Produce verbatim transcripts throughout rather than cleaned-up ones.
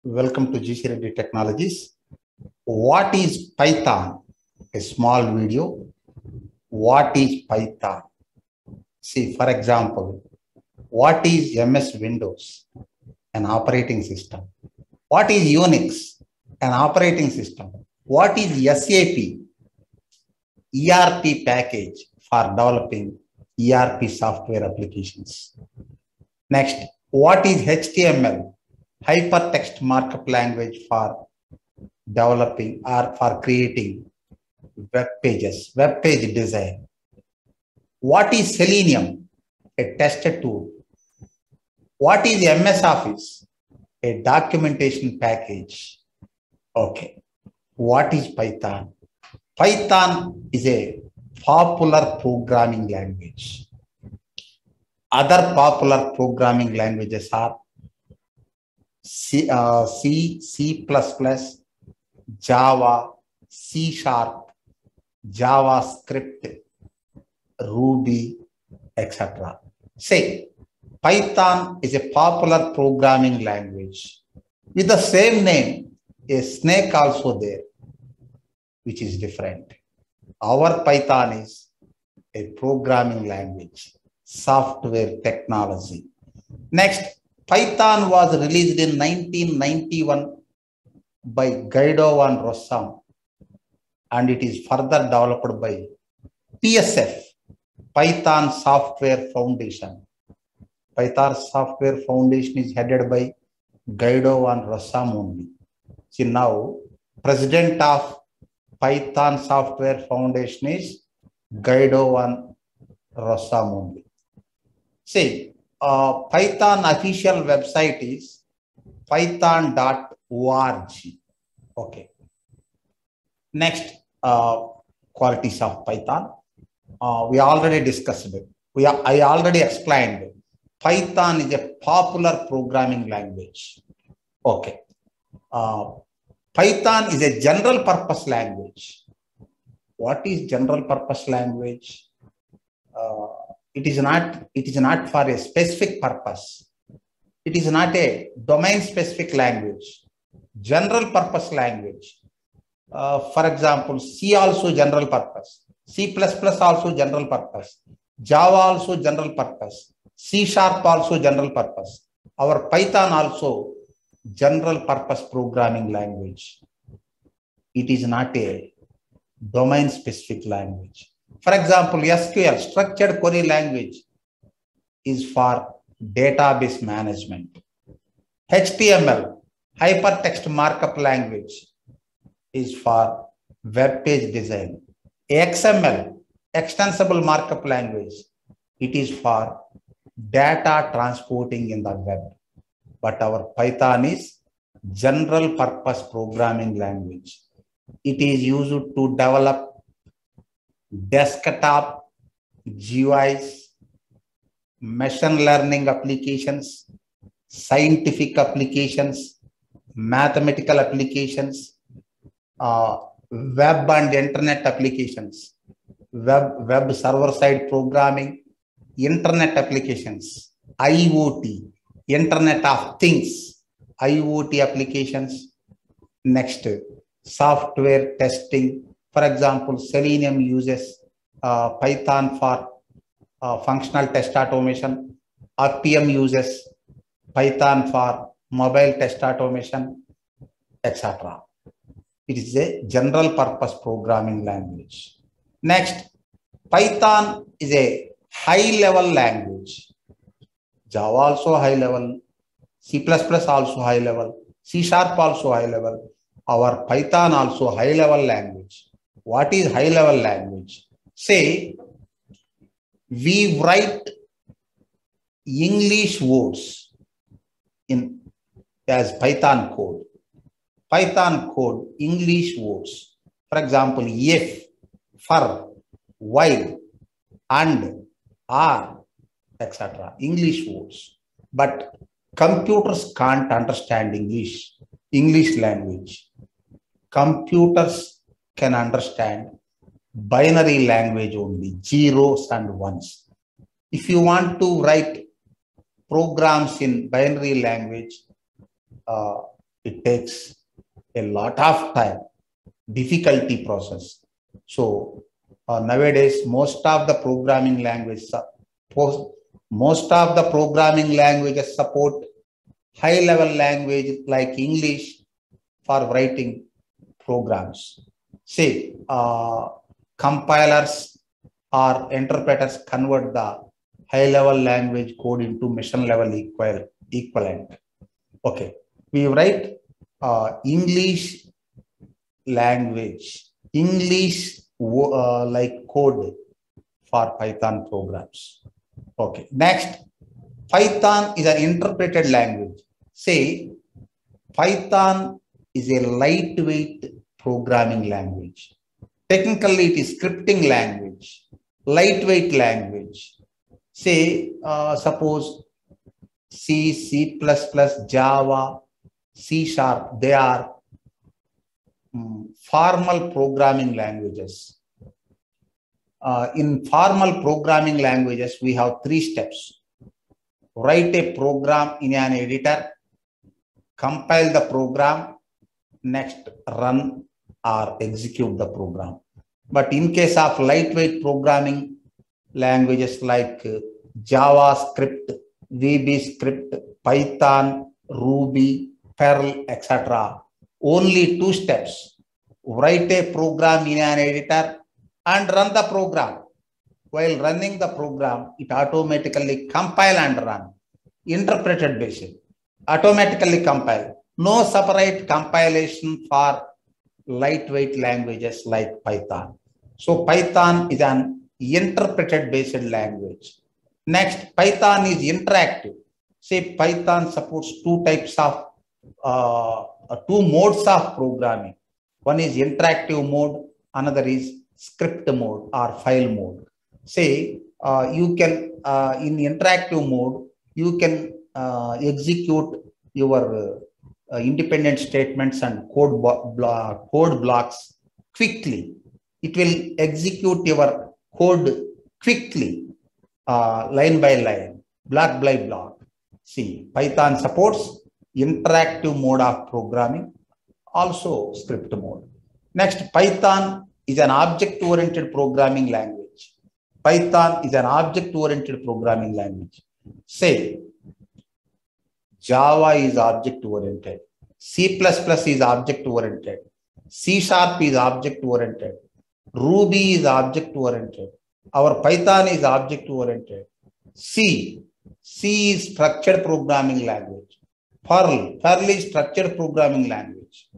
Welcome to G C Reddy Technologies. What is Python? A small video. What is Python? See, for example, what is M S Windows? An operating system. What is Unix? An operating system. What is S A P? E R P package for developing E R P software applications. Next, what is H T M L? Hypertext markup language for developing or for creating web pages, web page design. What is Selenium? A test tool. What is M S Office? A documentation package. Okay. What is Python? Python is a popular programming language. Other popular programming languages are C, uh, C, C++, Java, C Sharp, JavaScript, Ruby, et cetera. Say, Python is a popular programming language. With the same name, a snake also there, which is different. Our Python is a programming language, software technology. Next, Python was released in nineteen ninety-one by Guido van Rossum, and it is further developed by P S F, Python Software Foundation. Python Software Foundation is headed by Guido van Rossum only. See, now, president of Python Software Foundation is Guido van Rossum only. See, uh, Python official website is python dot org. Okay. Next, uh, qualities of Python. Uh, we already discussed it. We are, I already explained it. Python is a popular programming language. Okay. Uh, Python is a general purpose language. What is general purpose language? Uh, it is not, it is not for a specific purpose. It is not a domain specific language. General purpose language. Uh, for example, C also general purpose. C plus plus also general purpose. Java also general purpose. C Sharp also general purpose. Our Python also general purpose programming language. It is not a domain specific language. For example, S Q L, structured query language, is for database management. H T M L, hypertext markup language, is for web page design. X M L, extensible markup language, it is for data transporting in the web. But our Python is general purpose programming language. It is used to develop desktop G U Is, machine learning applications, scientific applications, mathematical applications, uh, web and internet applications, web, web server-side programming, internet applications, I O T, Internet of Things, I O T applications. Next, software testing. For example, Selenium uses uh, Python for uh, functional test automation. R P M uses Python for mobile test automation, et cetera. It is a general purpose programming language. Next, Python is a high level language. Java also high level, C plus plus also high level, C Sharp also high level, our Python also high level language. What is high level language? Say, we write English words in as Python code. Python code, English words. For example, if, for, while, and, are, et cetera. English words. But computers can't understand English, English language. Computers can understand binary language only, zeros and ones. If you want to write programs in binary language, uh, it takes a lot of time, difficulty process. So uh, nowadays, most of the programming languages, most of the programming languages support high-level language like English for writing programs. Say, uh, compilers or interpreters convert the high-level language code into mission-level equal, equivalent. Okay, we write uh, English language, English uh, like code for Python programs. Okay, next, Python is an interpreted language. Say, Python is a lightweight programming language. Technically, it is scripting language, lightweight language. Say, uh, suppose C, C plus plus, Java, C sharp, they are um, formal programming languages. Uh, in formal programming languages, we have three steps. Write a program in an editor, compile the program, next run or execute the program. But in case of lightweight programming languages like uh, JavaScript, V B script, Python, Ruby, Perl, et cetera, only two steps. Write a program in an editor and run the program. While running the program, it automatically compile and run. Interpreted basis, automatically compile. No separate compilation for lightweight languages like Python. So Python is an interpreted based language. Next, Python is interactive. Say Python supports two types of, uh, two modes of programming. One is interactive mode, another is script mode or file mode. Say uh, you can, uh, in interactive mode, you can uh, execute your uh, independent statements and code, blo code blocks quickly. It will execute your code quickly, uh, line by line, block by block. See, Python supports interactive mode of programming, also script mode. Next, Python is an object-oriented programming language. Python is an object-oriented programming language. Say, Java is object-oriented, C plus plus is object-oriented, C sharp is object-oriented, Ruby is object-oriented, our Python is object-oriented, C, C is structured programming language, Perl, Perl is structured programming language.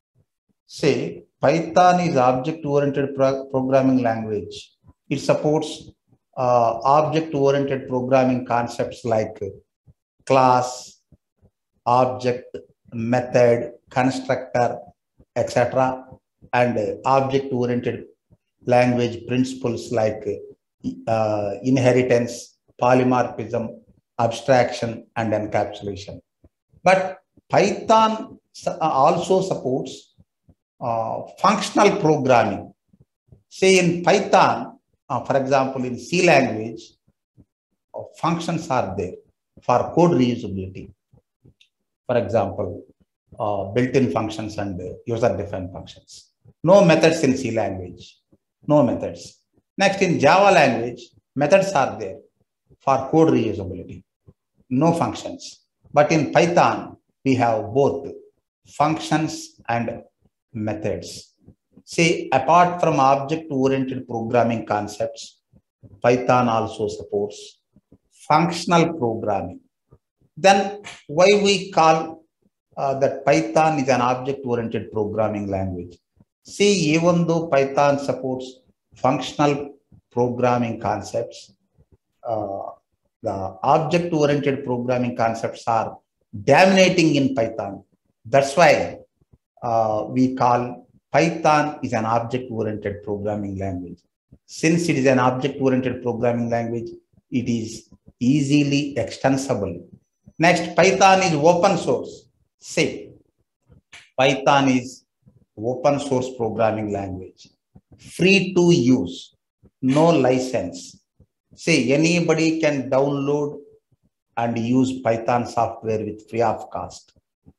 Say, Python is object-oriented pro programming language. It supports uh, object-oriented programming concepts like class, object, method, constructor, et cetera, and object-oriented language principles like uh, inheritance, polymorphism, abstraction, and encapsulation. But Python also supports uh, functional programming. Say in Python, uh, for example, in C language, uh, functions are there for code reusability. For example, uh, built-in functions and uh, user-defined functions. No methods in C language. No methods. Next, in Java language, methods are there for code reusability. No functions. But in Python, we have both functions and methods. See, apart from object-oriented programming concepts, Python also supports functional programming. Then why we call uh, that Python is an object-oriented programming language? See, even though Python supports functional programming concepts, uh, the object-oriented programming concepts are dominating in Python. That's why uh, we call Python is an object-oriented programming language. Since it is an object-oriented programming language, it is easily extensible. Next, Python is open source. Say, Python is open source programming language, free to use, no license. Say, anybody can download and use Python software with free of cost.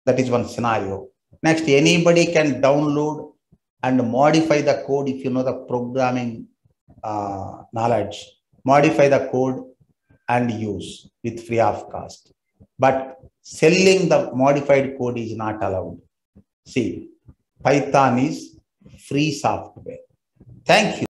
That is one scenario. Next, anybody can download and modify the code if you know the programming uh, knowledge. Modify the code and use with free of cost. But selling the modified code is not allowed. See, Python is free software. Thank you.